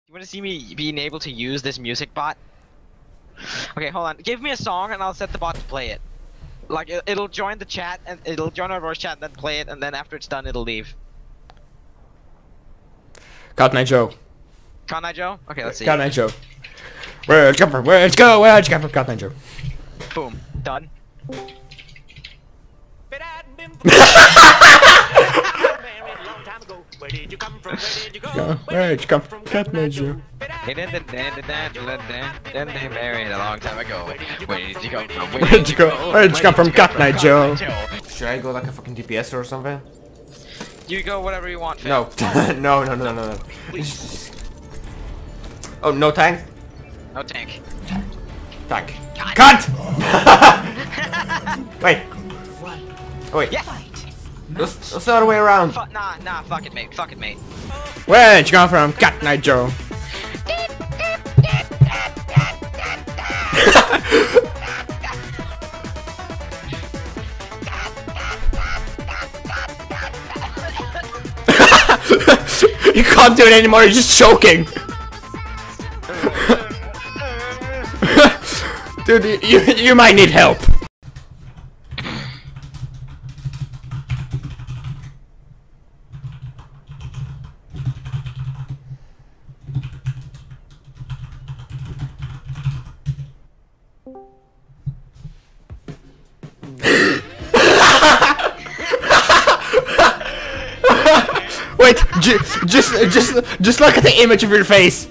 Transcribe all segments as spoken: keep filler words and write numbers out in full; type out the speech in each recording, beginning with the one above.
You want to see me being able to use this music bot? Okay, hold on. Give me a song and I'll set the bot to play it. Like, it, it'll join the chat, and it'll join our voice chat and then play it, and then after it's done, it'll leave. Cotton Eye Joe. Cotton Eye Joe? Okay, let's see. Cotton Eye Joe. Where'd you come from? Where'd you go? Where'd you come from? Cotton Eye Joe. Boom. Done. Where did you come from? Where did you go? Where'd you come from? Cotton Eye Joe. Then they married a long time ago. Where did you come from? Where did you go? Where did you come from? Cotton Eye Joe. Should I go like a fucking D P S or something? You go whatever you want, Phil. No. no, no, no, no, no. Oh, no tank? No tank. Tank. Cunt! Wait. Oh, wait. Yeah. Let's, let's the other way around. Fu nah, nah, fuck it, mate. Fuck it, mate. Where'd you come from? Cotton Eye Joe. You can't do it anymore, you're just choking. Dude, you, you might need help. Wait, ju just, just, just look at the image of your face.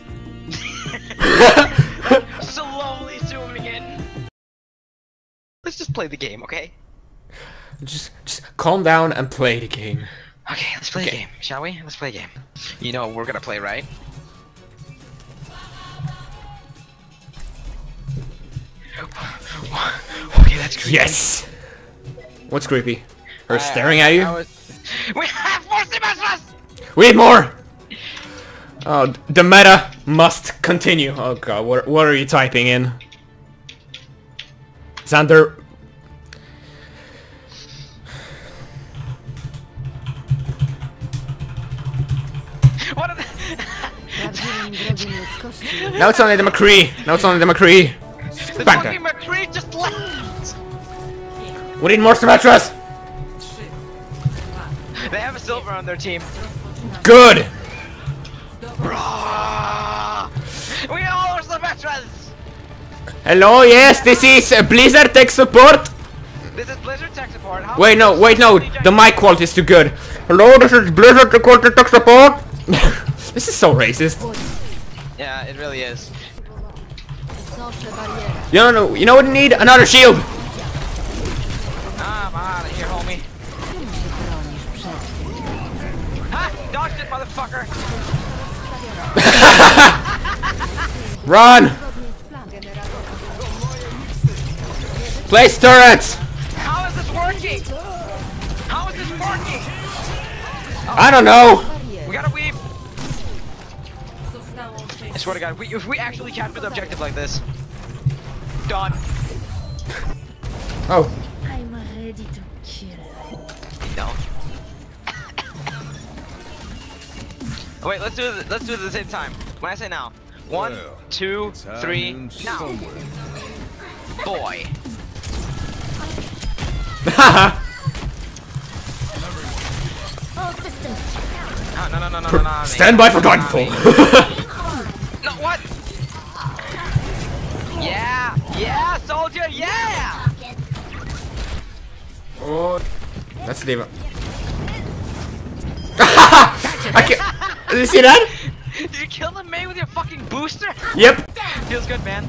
Slowly zooming in. Let's just play the game, okay? Just, just calm down and play the game. Okay, let's play okay. the game, shall we? Let's play a game. You know we're gonna play, right? Okay, that's creepy. Yes. What's creepy? Her I, staring at you? I was... We have more semesters! We need more! Oh, the meta must continue. Oh god, what, what are you typing in? Zander. What are the... Now it's only the McCree. Now it's only the McCree. The Back fucking there. McCree just left! We need more Symmetras! They have a silver on their team. Good! We all are Symmetras! Hello, yes, this is uh, Blizzard Tech Support. This is Blizzard Tech Support. How Wait, no, wait, no, the mic quality is too good. Hello, this is Blizzard Tech Support. This is so racist. Yeah, it really is. You don't know, you know what we need? Another shield. I'm out of here, homie. Ha! Dodged it, motherfucker! Run! Place turrets! How is this working? How is this working? Oh, I don't know! we gotta weave! I swear to god, if we, if we actually capture the objective like this... Done. Oh. I'm ready to kill. No. Oh, wait, let's do it. Let's do it at the same time. When I say now, one, well, two, three, now. Boy. Haha. No, no, no, no, no, no, no. Stand by for Titanfall. No, what? Yeah, yeah, soldier, yeah. Oh, let's leave it. I can't. Did you see that? Did you kill the May with your fucking booster? Yep. Feels good, man.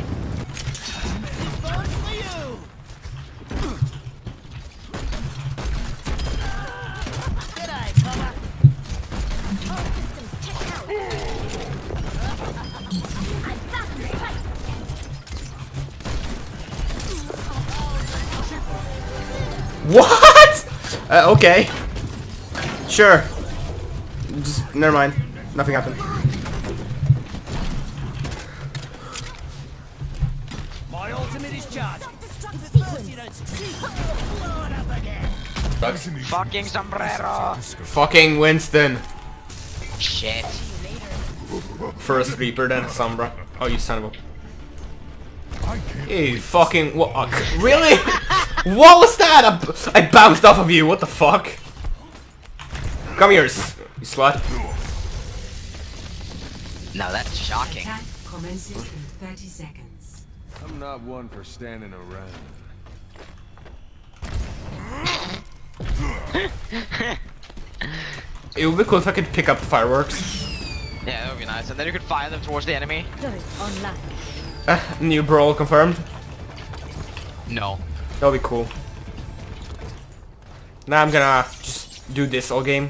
What? Uh, okay. Sure. Just never mind. Nothing happened. My ultimate is charged. Fucking sombrero. Fucking Winston. Shit. first Reaper, then Sombra. Oh, you son of a... You fucking... What? Uh, really? What was that? I, I bounced off of you. What the fuck? Come here, you slut. Now that's shocking. Attack commences in thirty seconds. I'm not one for standing around. It would be cool if I could pick up fireworks. Yeah, that would be nice. And then you could fire them towards the enemy. Turret online. Uh, new brawl confirmed. No. That'll be cool. Now I'm gonna just do this all game.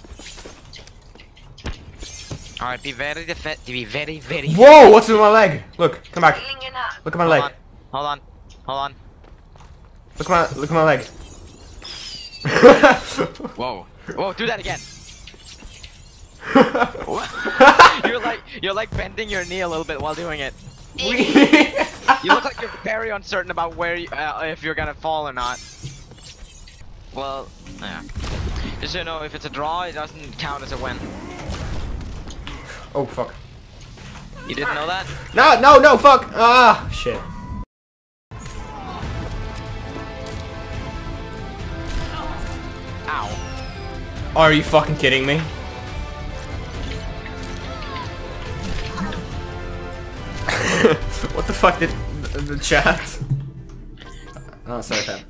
Alright, be very defe- be very, very... Whoa! What's in my leg? Look, come back. Look at my leg. Hold on. Hold on. Hold on. Look at my look at my leg. Whoa. Whoa, do that again. you're like you're like bending your knee a little bit while doing it. You look like you're very uncertain about where you, uh, if you're gonna fall or not. Well, yeah. Just so you know, if it's a draw, it doesn't count as a win. Oh fuck. You didn't know that? No, no, no, fuck! Ah, shit. Ow. Are you fucking kidding me? What the fuck did the, the chat? Oh, sorry, fam.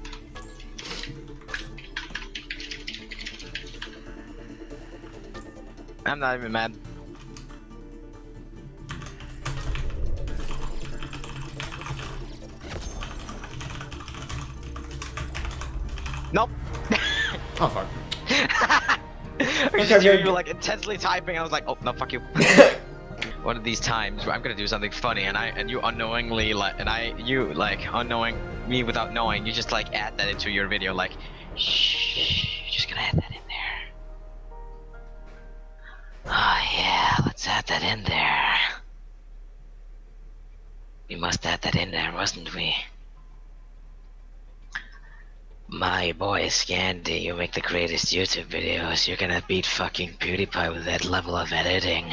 I'm not even mad. Nope. Oh fuck. I Okay, just hear okay. you like intensely typing. I was like, oh no, fuck you. One of these times where I'm gonna do something funny, and I and you unknowingly like, and I you like unknowing me without knowing, you just like add that into your video, like, shh, you're just gonna add that in there. Oh yeah, let's add that in there. We must add that in there, mustn't we? My boy Scandy, you make the greatest YouTube videos. You're gonna beat fucking PewDiePie with that level of editing.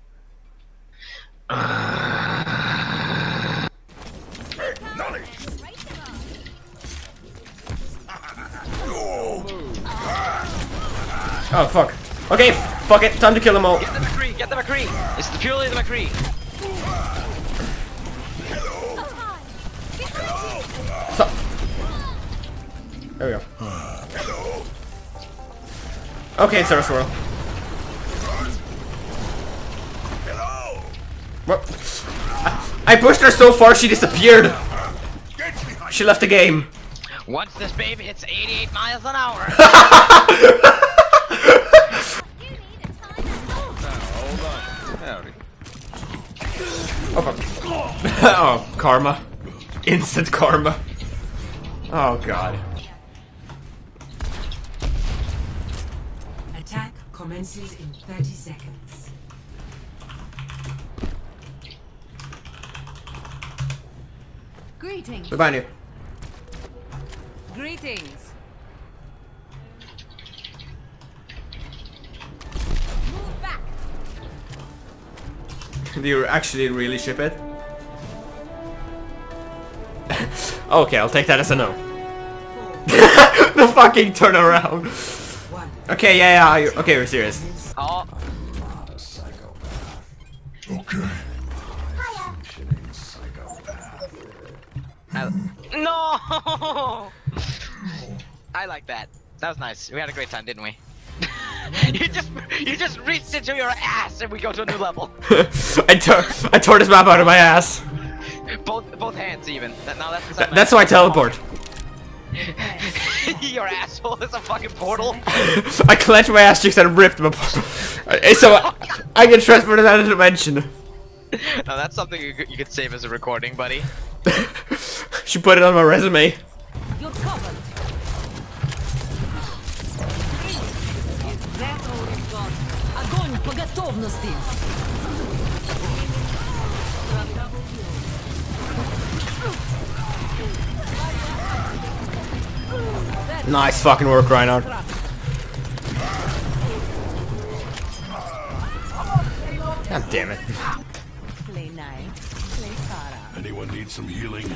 Uh... Oh fuck. Okay, fuck it. Time to kill them all. Get the McCree, get the McCree. It's the purely the McCree. So there we go. Okay, Sarah Swirl. What? I pushed her so far she disappeared. She left the game. Once this baby hits eighty-eight miles an hour. Oh fuck. Oh, karma. Instant karma. Oh god. Attack commences in thirty seconds. Greetings. We're behind you. Greetings. Move back. Do you actually really ship it? Okay, I'll take that as a no. The fucking turnaround. Okay, yeah, yeah, you're, okay, we're serious. Oh. Not a psychopath. Okay. Functioning psychopath. I, no. I like that. That was nice. We had a great time, didn't we? you just you just reached into your ass and we go to a new level. I tore I tore this map out of my ass. Both both hands even. That, now that's Th that's why I teleport. Your asshole is a fucking portal. I clenched my ass cheeks and ripped them apart. So I get transferred to that dimension. No, that's something you could, you could save as a recording, buddy. She put it on my resume. You're covered. Огонь по готовности. Nice fucking work, Reinhardt. God damn it. Play nice, play Farah. Anyone need some healing?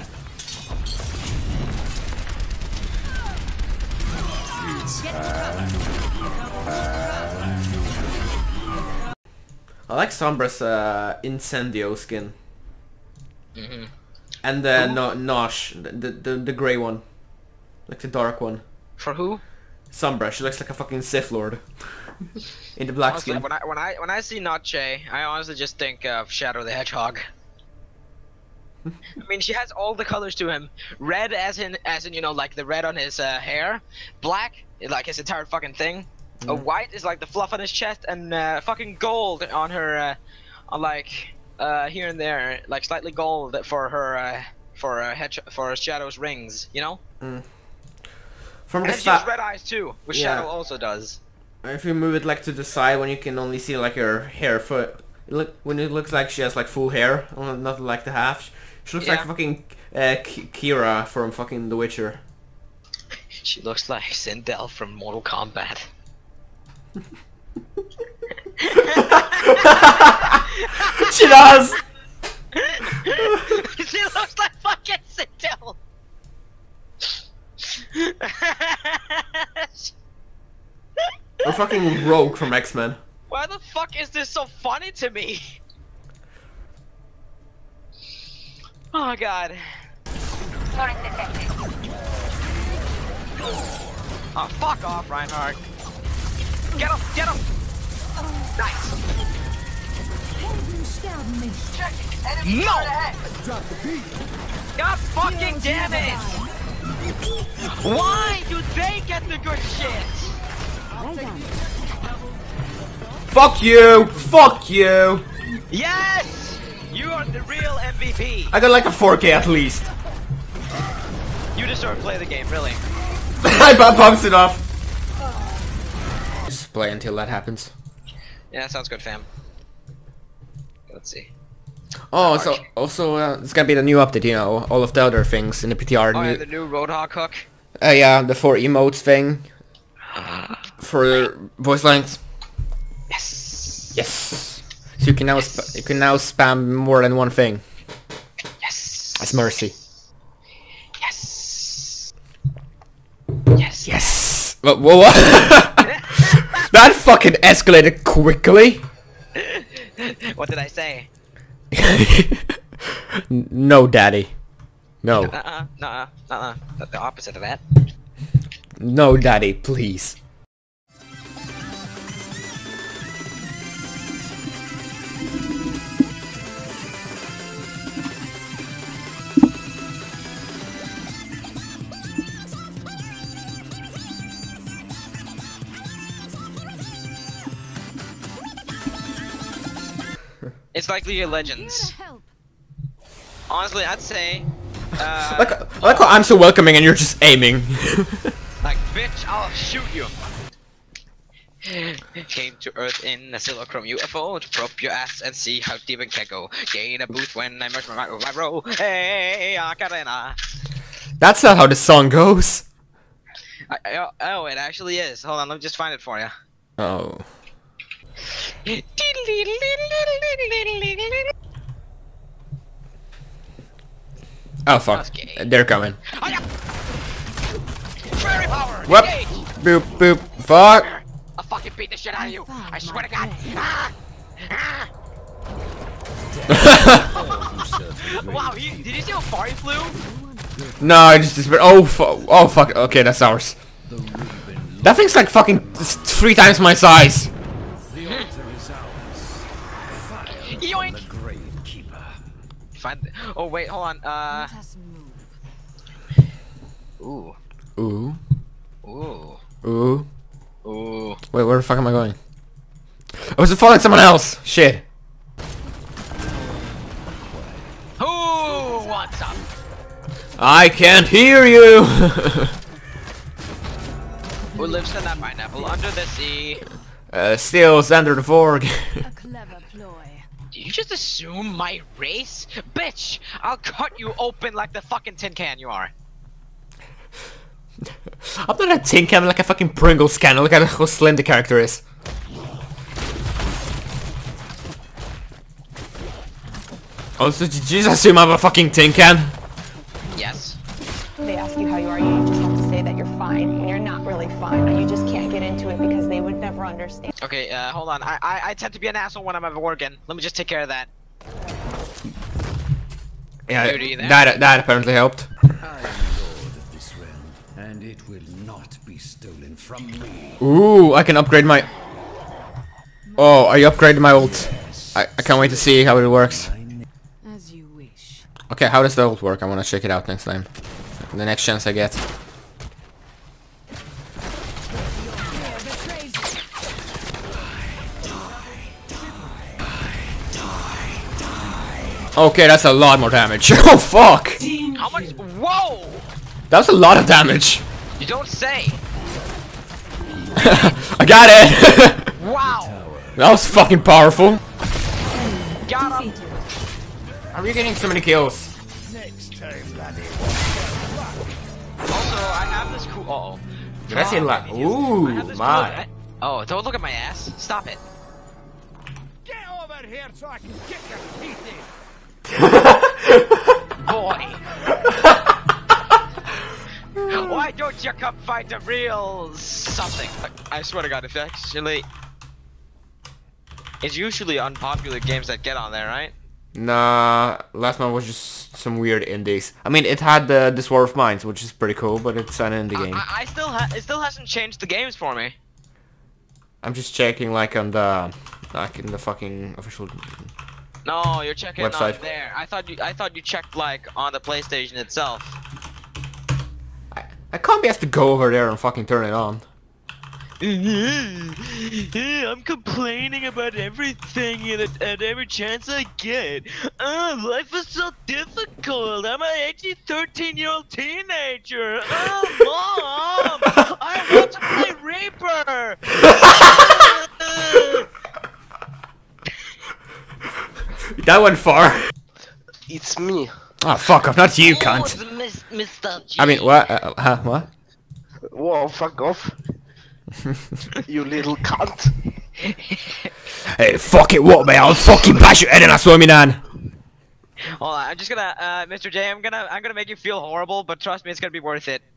I like Sombra's uh, Incendio skin. Mm-hmm. And the no Nosh, the, the the grey one. Like the dark one. For who? Sombra, she looks like a fucking Sith Lord. In the black Honestly, skin. when I when I when I see Notche, I honestly just think of Shadow the Hedgehog. I mean, she has all the colors to him. Red, as in as in you know, like the red on his uh, hair. Black, like his entire fucking thing. Mm. Uh, white is like the fluff on his chest, and uh, fucking gold on her, uh, on like uh, here and there, like slightly gold for her uh, for uh, hedge for Shadow's rings. You know. Mm. From And the she has side, red eyes too, which Yeah. Shadow also does. if you move it like to the side, when you can only see like her hair foot, look when it looks like she has like full hair, uh, not like the half. She looks like Yeah. fucking uh, K Kira from fucking The Witcher. She looks like Sindel from Mortal Kombat. She does. She looks like fucking Sindel. Or fucking Rogue from X-Men. Why the fuck is this so funny to me? Oh my god. Oh, fuck off, Reinhardt. Get him, get him! Nice! No! God fucking damn it! Why do they get the good shit? Fuck you! Fuck you! Yes! You are the real M V P! I got like a four K at least. You deserve to play the game, really. I bounced it off. Just play until that happens. Yeah, that sounds good, fam. Let's see. Oh, so also uh, it's gonna be the new update. You know, all of the other things in the P T R. Oh, new, yeah, the new Roadhog hook. uh, yeah, the four emotes thing for voice lines. Yes. Yes. So you can now sp you can now spam more than one thing. Yes. That's mercy. Yes. Yes. Yes. What? What? what? That fucking escalated quickly. What did I say? No, daddy. No. Uh-uh. Nuh-uh. Uh-uh. The opposite of that. No, daddy, please. It's like League of Legends. Honestly, I'd say. Uh, Like, I like how I'm so welcoming and you're just aiming. like, bitch, I'll shoot you. Came to Earth in a Silochrome U F O to probe your ass and see how deep it can go. Gain a boost when I merge my my row. Hey, Macarena. That's not how the song goes. I, I, oh, it actually is. Hold on, let me just find it for you. Oh. Oh fuck. Okay. They're coming. Oh, yeah. Fairy power! Whoop. Engage! Boop boop. Fuck. I'll fucking beat the shit out of you! I swear to God! Ah! Ah! Wow, he, did you see how far he flew? No, I just disappeared. Oh fuck. Oh fuck. Okay, that's ours. That thing's like fucking three times my size. Yoink! Find. Oh wait, hold on. Uh. Ooh. Ooh. Ooh. Ooh. Ooh. Wait, where the fuck am I going? I was following someone else. Shit. Who wants up? I can't hear you. Who lives in that pineapple under the sea? uh, still Zander the Vorg. A clever ploy. Did you just assume my race? Bitch! I'll cut you open like the fucking tin can you are. I'm not a tin can, I'm like a fucking Pringles can. Look at how slim the character is. Also, did you just assume I'm a fucking tin can? Yes. They ask you how you are, you just have to say that you're fine when you're not really fine. You just can't get into it because they would never understand. Okay, uh, hold on. I, I I tend to be an asshole when I'm at working. Let me just take care of that. Yeah, Dude, are you there? that that apparently helped. I am lord of this realm, and it will not be stolen from me. Ooh, I can upgrade my. Oh, are you upgrading my ult? I I can't wait to see how it works. As you wish. Okay, how does the ult work? I want to check it out next time. The next chance I get. Okay, that's a lot more damage. Oh fuck! How much? Whoa! That was a lot of damage. You don't say. I got it. Wow! That was fucking powerful. Got him. How are you getting so many kills? Also, I have this cool. Uh oh. Did I say la- I Ooh, have this my. cool- Oh, don't look at my ass. Stop it. Get over here so I can get your teeth in. Boy. Why don't you come fight a real something? I swear to God, if actually, it's usually unpopular games that get on there, right? Nah, last one was just some weird indies. I mean, it had the this War of Mines, which is pretty cool, but it's an indie game. I, I still ha it still hasn't changed the games for me. I'm just checking, like on the, like in the fucking official. No, you're checking Website. on there. I thought you I thought you checked like on the PlayStation itself. I, I can't be asked to go over there and fucking turn it on. I'm complaining about everything at, at every chance I get. Oh, life is so difficult. I'm an actually thirteen-year-old teenager. Oh, Mom! I want to play Reaper! That went far. It's me. Oh fuck off, not you, cunt. Oh, Miss, Mister J. I mean, what? Uh, huh? What? Whoa, fuck off. You little cunt. Hey, fuck it, what, man? I'll fucking bash your head in, I swear me, nan. Hold on, I'm just gonna, uh, Mister J, I'm gonna, I'm gonna make you feel horrible, but trust me, it's gonna be worth it.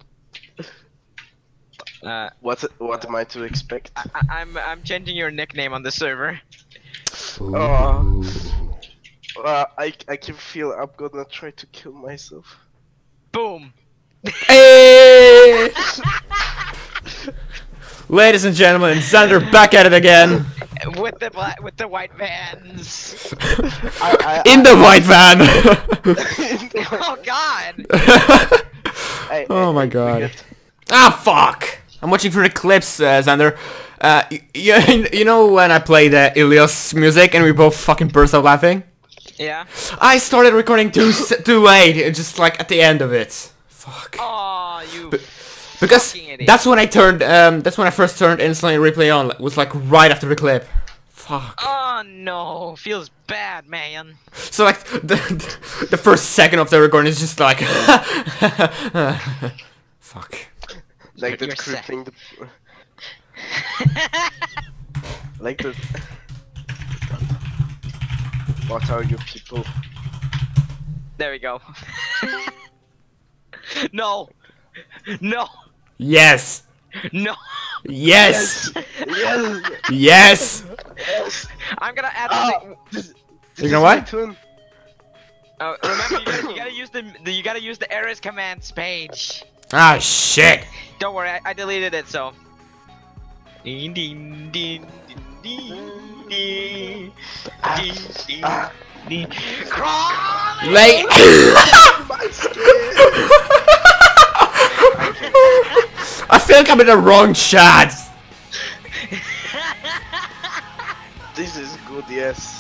Uh, What what am I to expect? I, I'm, I'm changing your nickname on the server. Oh, uh, I I can feel I'm gonna try to kill myself. Boom. Hey! Ladies and gentlemen, Zander back at it again. With the black, with the white vans. I, I, In the white van. Oh God. I, Oh I, my I God. forget. Ah, fuck! I'm watching through the clips, uh, Zander. Uh, you, you know when I played uh, Illios music and we both fucking burst out laughing? Yeah. I started recording too s- too late, just like at the end of it. Fuck. Oh, you. But- Because fucking idiot. that's when I turned, um, that's when I first turned instantly replay on. It was like right after the clip. Fuck. Oh no, feels bad, man. So like the the first second of the recording is just like. Fuck. Like the You're sad. creeping the. Like the. What are you people? There we go. No. No. Yes. No. Yes. Yes. Yes. Yes. I'm gonna add. Oh, something- this, this You know is what? my turn. Oh, remember, you gotta, you gotta use the, the you gotta use the errors commands page. Ah shit. Don't worry, I, I deleted it. So. Ding ding ding ding ding ding ding Ah. ding. Crawling. Late. My skin. I feel like I'm in the wrong shot. This is good, yes.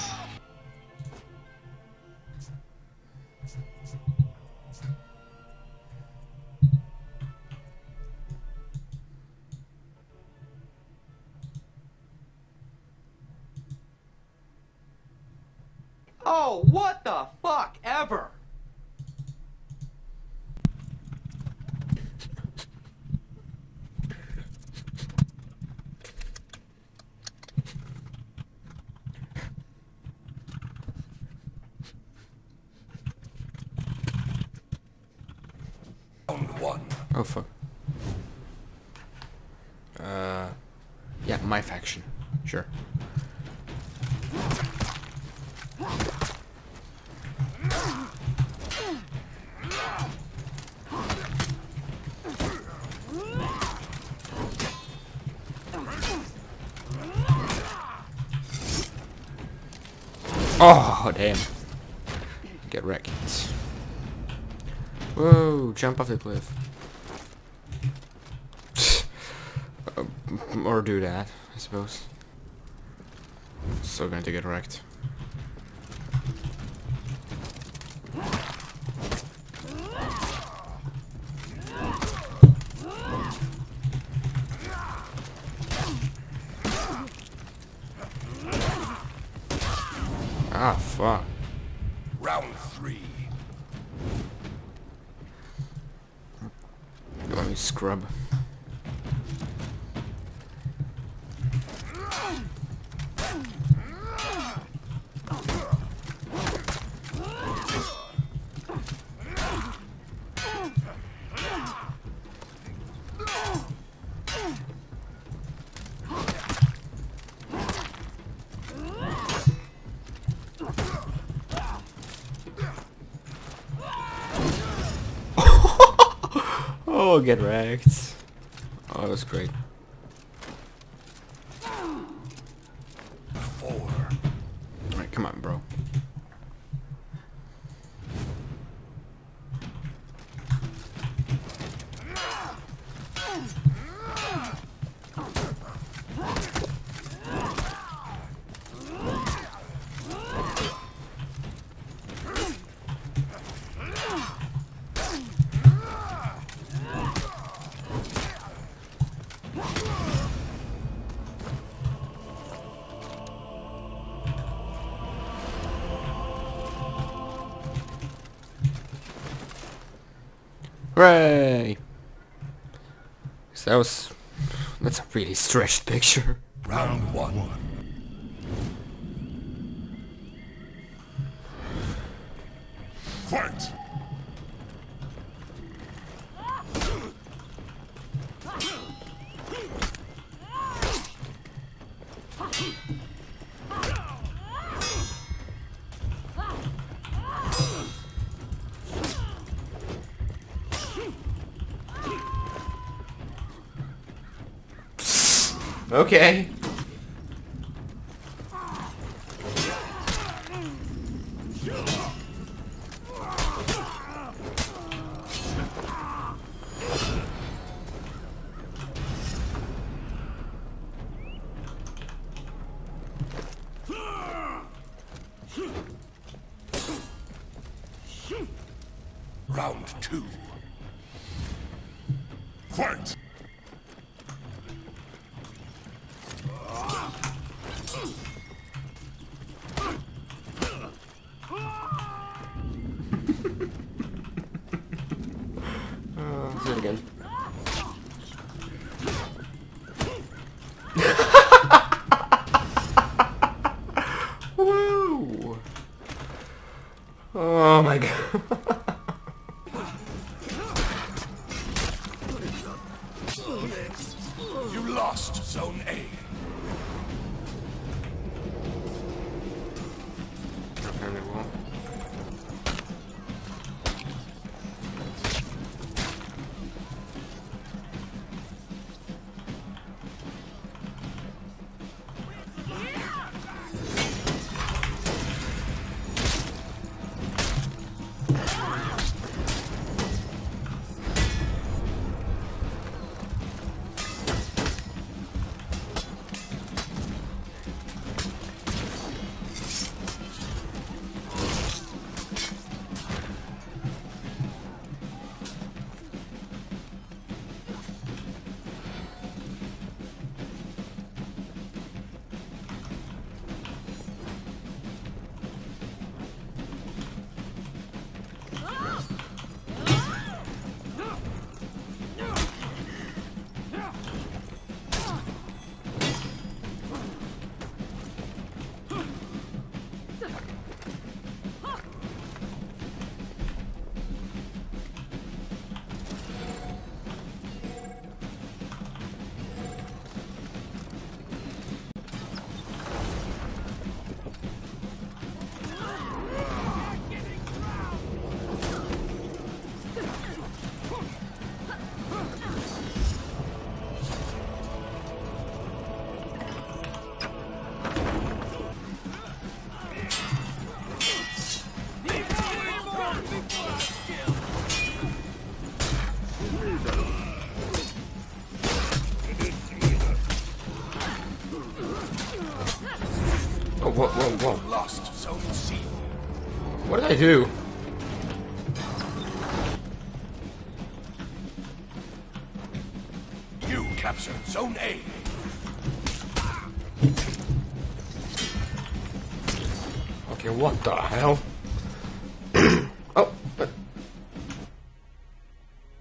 Oh, what the fuck ever? Oh fuck. Uh, yeah, my faction. Sure. Oh, damn. Get wrecked. Whoa, jump off the cliff. uh, or do that, I suppose. Still going to get wrecked. Ah, fuck. Round three. Let me scrub. Oh, get wrecked. Oh, that was great. Four. Alright, come on, bro. Hooray! So that was... That's a really stretched picture. Round one. Fight! Okay. Round two. Fight! Do it again. Woo! Oh my god. You lost Zone A. Apparently it won't. whoa, whoa, whoa. Lost Zone C. What did I do? You captured Zone A. Okay, what the hell? Oh, but...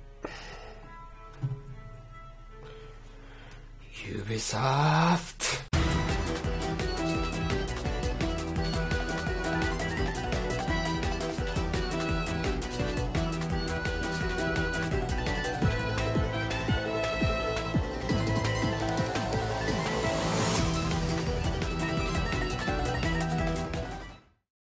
Ubisoft.